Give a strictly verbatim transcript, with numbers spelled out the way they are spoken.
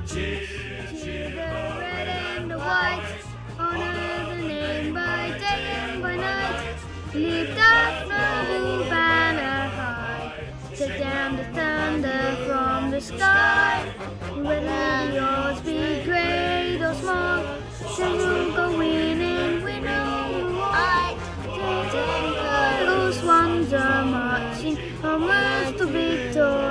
Cheer, cheer the red and the white, honor the name by day and by night. Lift that noble banner high, take down the thunder from the sky. Whether the odds be great or small, then you'll go win and win all right. The those ones are marching onwards to victory.